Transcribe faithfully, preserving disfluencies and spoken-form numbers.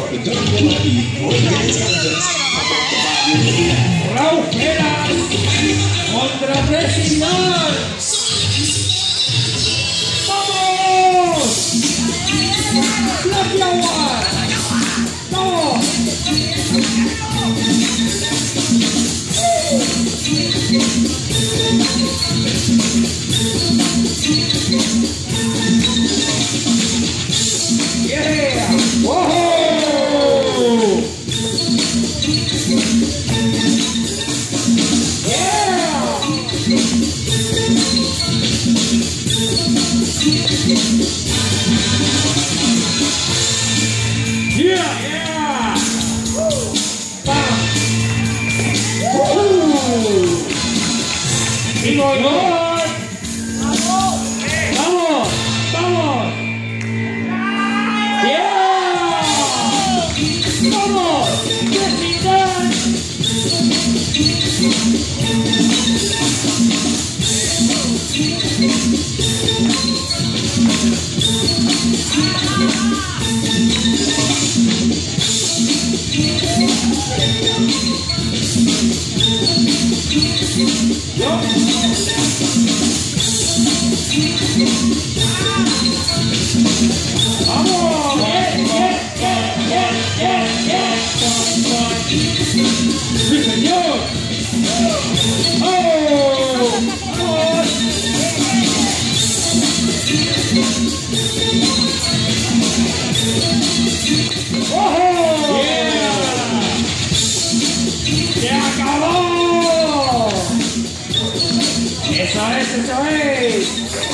Raúl Peras contra Presidente. ¡Vamos! ¡Black Jaguar! ¡Vamos! Yeah! Whoa! Yeah, yeah. Woo. Bam. Woo. Y gol, gol. Vamos, vamos. Yeah. Vamos. Vamos. Yeah, yeah, yeah, yeah, yeah. Sí, señor. Oh. ¡Oh! Yeah. ¡Se acabó! ¡Eso es, eso es!